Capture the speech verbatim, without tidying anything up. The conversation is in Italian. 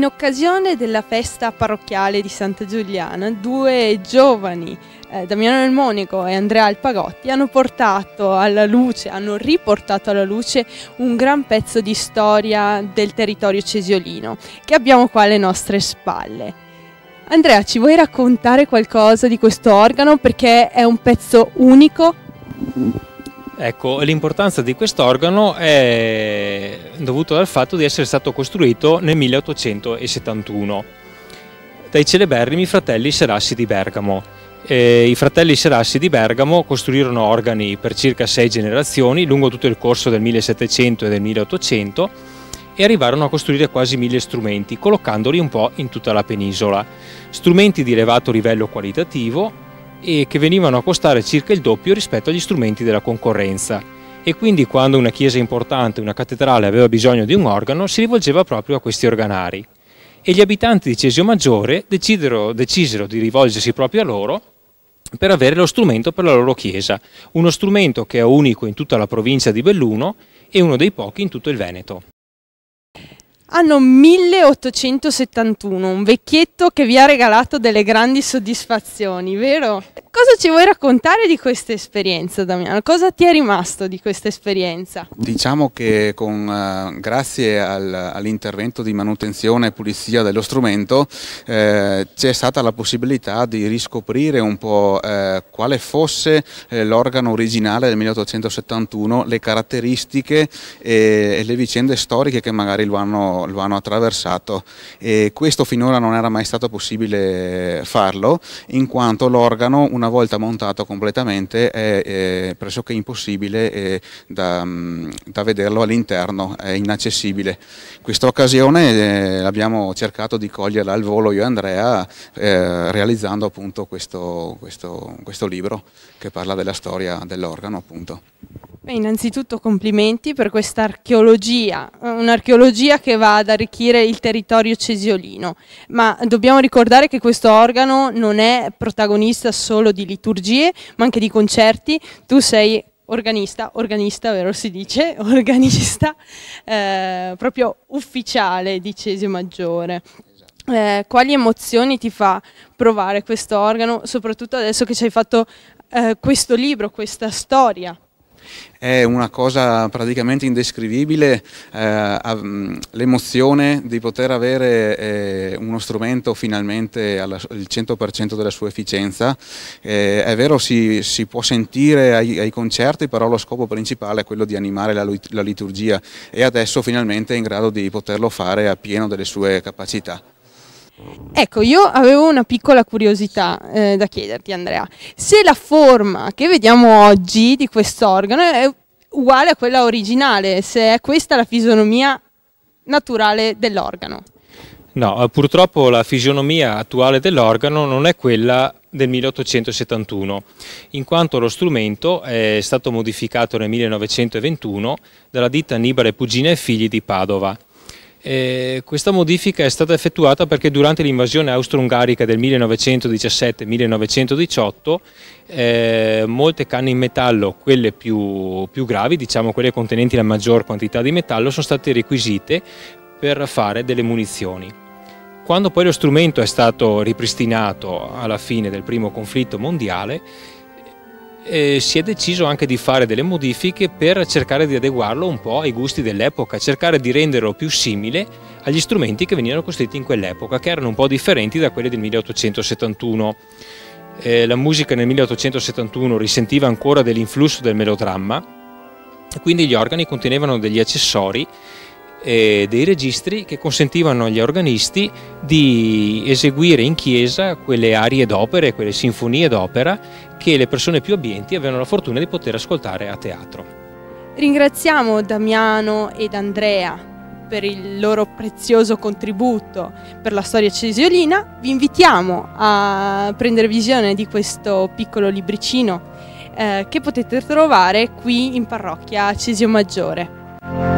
In occasione della festa parrocchiale di Santa Giuliana, due giovani, eh, Damiano Del Monaco e Andrea Alpagotti, hanno portato alla luce, hanno riportato alla luce un gran pezzo di storia del territorio cesiolino che abbiamo qua alle nostre spalle. Andrea, ci vuoi raccontare qualcosa di questo organo, perché è un pezzo unico? Ecco, l'importanza di quest'organo è dovuta dal fatto di essere stato costruito nel milleottocentosettantuno dai celeberrimi fratelli Serassi di Bergamo. E I fratelli Serassi di Bergamo costruirono organi per circa sei generazioni lungo tutto il corso del millesettecento e del milleottocento e arrivarono a costruire quasi mille strumenti, collocandoli un po' in tutta la penisola. Strumenti di elevato livello qualitativo e che venivano a costare circa il doppio rispetto agli strumenti della concorrenza, e quindi quando una chiesa importante, una cattedrale, aveva bisogno di un organo si rivolgeva proprio a questi organari, e gli abitanti di Cesio Maggiore decisero, decisero di rivolgersi proprio a loro per avere lo strumento per la loro chiesa, uno strumento che è unico in tutta la provincia di Belluno e uno dei pochi in tutto il Veneto. Anno milleottocentosettantuno, un vecchietto che vi ha regalato delle grandi soddisfazioni, vero? Cosa ci vuoi raccontare di questa esperienza, Damiano? Cosa ti è rimasto di questa esperienza? Diciamo che con, eh, grazie al, all'intervento di manutenzione e pulizia dello strumento eh, c'è stata la possibilità di riscoprire un po' eh, quale fosse eh, l'organo originale del milleottocentosettantuno, le caratteristiche e, e le vicende storiche che magari lo hanno, lo hanno attraversato, e questo finora non era mai stato possibile farlo, in quanto l'organo, una volta montato completamente, è, è pressoché impossibile eh, da, da vederlo all'interno, è inaccessibile. In questa occasione eh, abbiamo cercato di coglierla al volo io e Andrea, eh, realizzando appunto questo, questo, questo libro che parla della storia dell'organo, appunto. Beh, innanzitutto complimenti per questa archeologia, un'archeologia che va ad arricchire il territorio cesiolino, ma dobbiamo ricordare che questo organo non è protagonista solo di liturgie, ma anche di concerti. Tu sei organista, organista vero si dice, organista eh, proprio ufficiale di Cesio Maggiore. Eh, quali emozioni ti fa provare questo organo, soprattutto adesso che ci hai fatto eh, questo libro, questa storia? È una cosa praticamente indescrivibile, eh, l'emozione di poter avere eh, uno strumento finalmente al cento per cento della sua efficienza. Eh, è vero, si, si può sentire ai, ai concerti, però lo scopo principale è quello di animare la, la liturgia, e adesso finalmente è in grado di poterlo fare a pieno delle sue capacità. Ecco, io avevo una piccola curiosità eh, da chiederti, Andrea. Se la forma che vediamo oggi di quest'organo è uguale a quella originale, se è questa la fisionomia naturale dell'organo. No, purtroppo la fisionomia attuale dell'organo non è quella del milleottocentosettantuno, in quanto lo strumento è stato modificato nel millenovecentoventuno dalla ditta Annibale Pugina e Figli di Padova. E questa modifica è stata effettuata perché durante l'invasione austro-ungarica del millenovecentodiciassette millenovecentodiciotto eh, molte canne in metallo, quelle più, più gravi, diciamo quelle contenenti la maggior quantità di metallo, sono state requisite per fare delle munizioni. Quando poi lo strumento è stato ripristinato alla fine del primo conflitto mondiale, Eh, si è deciso anche di fare delle modifiche per cercare di adeguarlo un po' ai gusti dell'epoca, cercare di renderlo più simile agli strumenti che venivano costruiti in quell'epoca, che erano un po' differenti da quelli del milleottocentosettantuno. Eh, la musica nel milleottocentosettantuno risentiva ancora dell'influsso del melodramma, e quindi gli organi contenevano degli accessori e dei registri che consentivano agli organisti di eseguire in chiesa quelle arie d'opera e quelle sinfonie d'opera che le persone più abbienti avevano la fortuna di poter ascoltare a teatro. Ringraziamo Damiano ed Andrea per il loro prezioso contributo per la storia cesiolina. Vi invitiamo a prendere visione di questo piccolo libricino eh, che potete trovare qui in parrocchia a Cesio Maggiore.